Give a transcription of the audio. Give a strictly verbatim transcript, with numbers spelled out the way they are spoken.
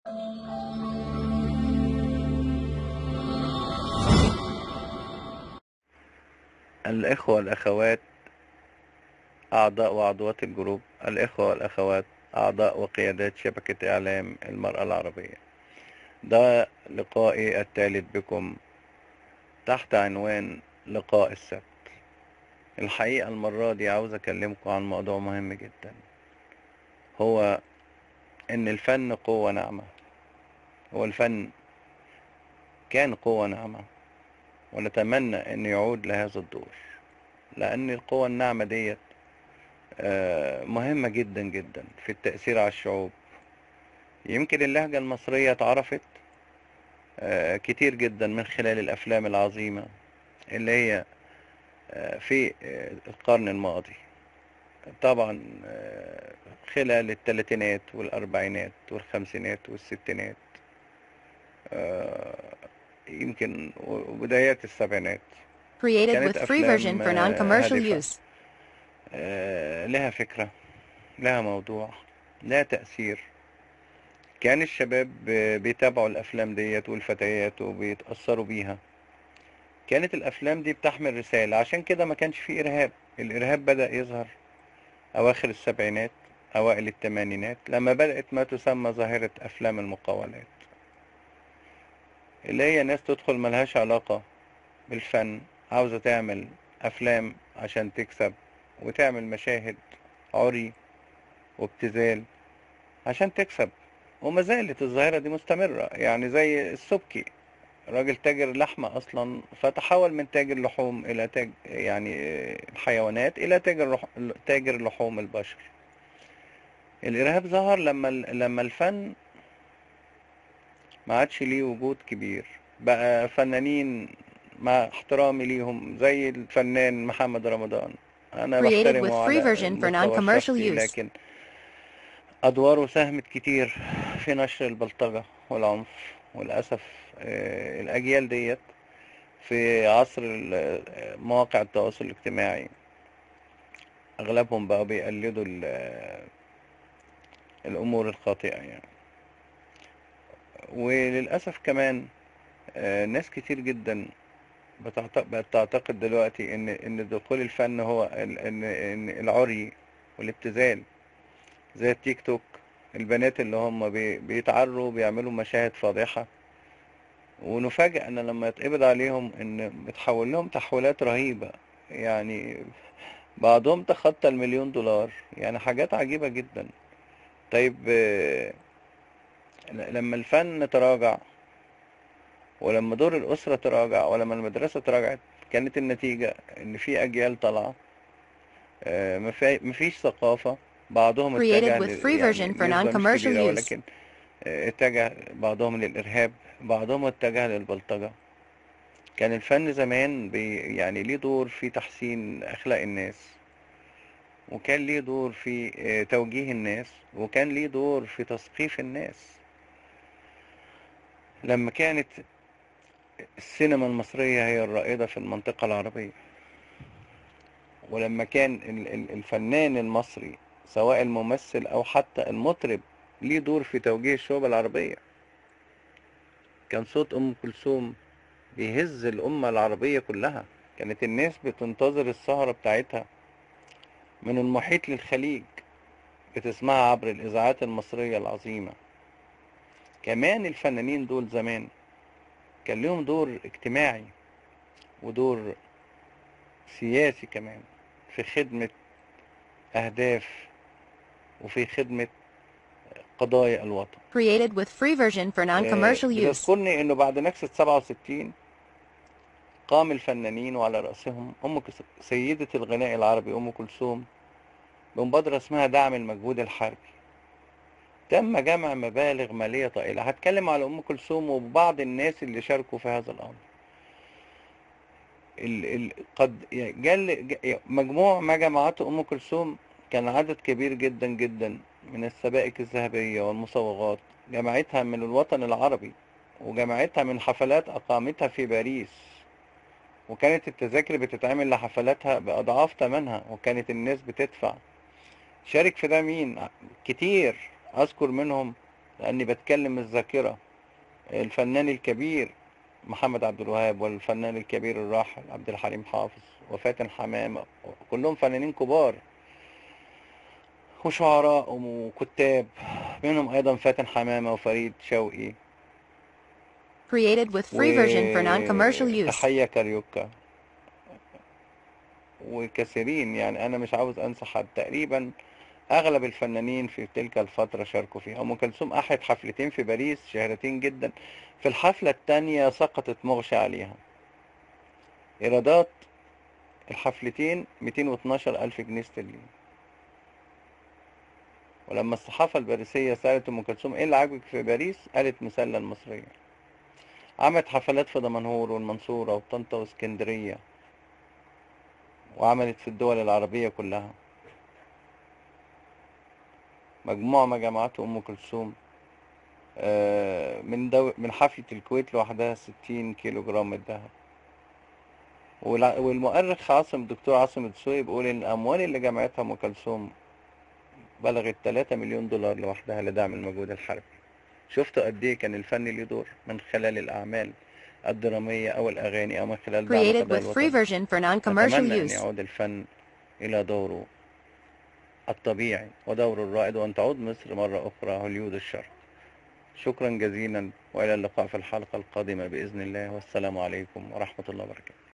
الإخوة والأخوات، أعضاء وعضوات الجروب، الإخوة والأخوات أعضاء وقيادات شبكة إعلام المرأة العربية، ده لقائي الثالث بكم تحت عنوان لقاء السبت. الحقيقة المرة دي عاوز أكلمكم عن موضوع مهم جدا، هو إن الفن قوة ناعمة. هو الفن كان قوة ناعمة، ونتمنى أن يعود لهذا الدور، لأن القوة الناعمة ديت آه، مهمة جدا جدا في التأثير على الشعوب. يمكن اللهجة المصرية اتعرفت آه، كتير جدا من خلال الأفلام العظيمة اللي هي آه، في آه، القرن الماضي، طبعا آه، خلال الثلاثينات والأربعينات والخمسينات والستينات، آه، يمكن وبدايات السبعينات. Created كانت with free version أفلام for آه، non-commercial هادفة، use. آه، لها فكرة، لها موضوع، لها تأثير. كان الشباب آه، بيتابعوا الأفلام ديت والفتيات وبيتأثروا بيها. كانت الأفلام دي بتحمل رسالة، عشان كده ما كانش فيه إرهاب. الإرهاب بدأ يظهر أواخر السبعينات أوائل الثمانينات، لما بدأت ما تسمى ظاهرة أفلام المقاولات، اللي هي ناس تدخل ملهاش علاقة بالفن، عاوزة تعمل أفلام عشان تكسب، وتعمل مشاهد عري وابتذال عشان تكسب. وما زالت الظاهرة دي مستمرة، يعني زي السبكي، راجل تاجر لحمة أصلا، فتحول من تاجر لحوم إلى تاج يعني الحيوانات إلى تاجر لح... تاجر لحوم البشر. الإرهاب ظهر لما ال- لما الفن ما عادش ليه وجود كبير. بقى فنانين، مع احترامي ليهم، زي الفنان محمد رمضان، أنا Created with بحترمه free على version for المستوى non-commercial الشخصي، use. لكن أدواره ساهمت كتير في نشر البلطجة والعنف. وللأسف آه، الأجيال ديت في عصر ال- مواقع التواصل الاجتماعي أغلبهم بقوا بيقلدوا ال- الأمور الخاطئة يعني. وللأسف كمان آه، ناس كتير جدا بتعت- بقت تعتقد دلوقتي إن إن دخول الفن هو ال- إن إن العري والابتذال، زي التيك توك. البنات اللي هم بي- بيتعروا بيعملوا مشاهد فاضحة، ونفاجأ ان لما يتقبض عليهم ان بتحول لهم تحويلات رهيبة، يعني بعضهم تخطى المليون دولار، يعني حاجات عجيبة جدا. طيب آه، لما الفن تراجع، ولما دور الأسرة تراجع، ولما المدرسة تراجعت، كانت النتيجة ان في أجيال طالعة آه، مفي- مفيش ثقافة. بعضهم Created اتجه with لل- free يعني version for نسبة مش non-commercial كبيرة، use. ولكن آه، اتجه بعضهم للإرهاب، بعضهم اتجه للبلطجة. كان الفن زمان بي يعني ليه دور في تحسين أخلاق الناس، وكان ليه دور في آه، توجيه الناس، وكان ليه دور في تثقيف الناس. لما كانت السينما المصرية هي الرائدة في المنطقة العربية، ولما كان ال- ال- الفنان المصري سواء الممثل أو حتى المطرب ليه دور في توجيه الشعوب العربية، كان صوت أم كلثوم بيهز الأمة العربية كلها. كانت الناس بتنتظر السهرة بتاعتها من المحيط للخليج، بتسمعها عبر الإذاعات المصرية العظيمة. كمان الفنانين دول زمان كان لهم دور اجتماعي ودور سياسي كمان، في خدمة أهداف وفي خدمة قضايا الوطن. Created with free version for آه، non-commercial use. بتذكرني إنه بعد نكسة سبعة وستين قام الفنانين، وعلى رأسهم أم كس- سيدة الغناء العربي أم كلثوم، بمبادرة اسمها دعم المجهود الحربي. تم جمع مبالغ مالية طائلة. هتكلم على أم كلثوم وبعض الناس اللي شاركوا في هذا الأمر. ال ال قد جل ج- مجموع ما جمعته أم كلثوم كان عدد كبير جدا جدا من السبائك الذهبية والمصوغات، جمعتها من الوطن العربي، وجمعتها من حفلات أقامتها في باريس. وكانت التذاكر بتتعمل لحفلاتها بأضعاف ثمنها، وكانت الناس بتدفع. شارك في ده مين كتير؟ أذكر منهم لأني بتكلم الذاكرة. الفنان الكبير محمد عبد الوهاب، والفنان الكبير الراحل عبد الحليم حافظ، وفاتن حمامة، كلهم فنانين كبار وشعراء وكتاب، منهم أيضا فاتن حمامة وفريد شوقي Created with free version for non-commercial use. وتحية كاريوكا وكثيرين. يعني أنا مش عاوز أنسى حد. تقريبا أغلب الفنانين في تلك الفترة شاركوا فيها. أم كلثوم أحد حفلتين في باريس شهرتين جدا. في الحفلة التانية سقطت مغشى عليها. إيرادات الحفلتين مئتين واثناشر ألف جنيه استرليني. ولما الصحافة الباريسية سألت أم كلثوم إيه اللي عاجبك في باريس؟ قالت مسلة المصرية. عملت حفلات في دمنهور والمنصورة وطنطا واسكندرية، وعملت في الدول العربية كلها. مجموع ما جمعته أم كلثوم آه، من دو... من حفلة الكويت لوحدها ستين كيلو جرام من الذهب. والع- والمؤرخ عاصم الدكتور عاصم الدسوقي بيقول إن الأموال اللي جمعتها أم كلثوم بلغت ثلاثة مليون دولار لوحدها لدعم المجهود الحربي. شفتوا قد إيه كان الفن ليه دور من خلال الأعمال الدرامية أو الأغاني أو من خلال دعم Created قضايا with free الوطن. version for non-commercial نتمنى أن use. يعود الفن إلى دوره الطبيعي ودوره الرائد، وأن تعود مصر مرة أخرى هوليود الشرق. شكرا جزيلا، وإلى اللقاء في الحلقة القادمة بإذن الله، والسلام عليكم ورحمة الله وبركاته.